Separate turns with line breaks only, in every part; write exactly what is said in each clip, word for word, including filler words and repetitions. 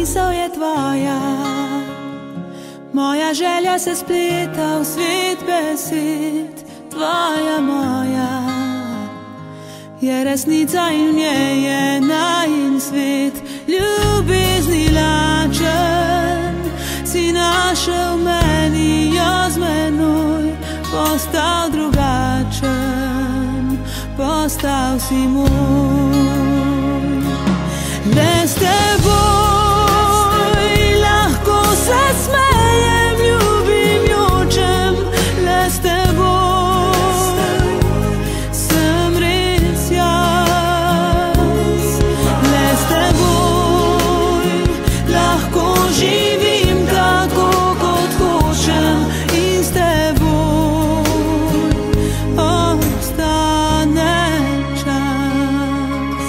misel je tvoja, moja želja se spleta v svet besed. Tvoja moja je resnica in v njej je najin svet. Ljubezni lačen si našel meni, jo z menoj postal drugačen, postal si moj. Le s teboj lahko se smejem, ljubim, jočem. Le s teboj sem res jaz. Le s teboj lahko živim tako, kot hočem, in s teboj ostane čas.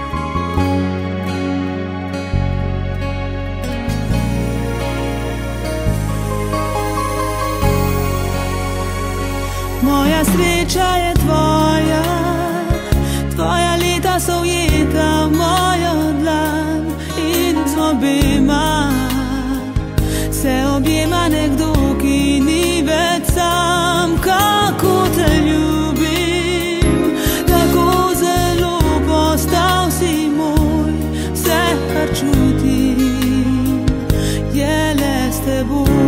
Moja sreča je tvoja, tvoja leta so ujeta v mojo dlan, in z obema se objema nekdo, ki ni več sam. Kako te ljubim, tako zelo postal si moj. Vse, kar čutim, je le s teboj.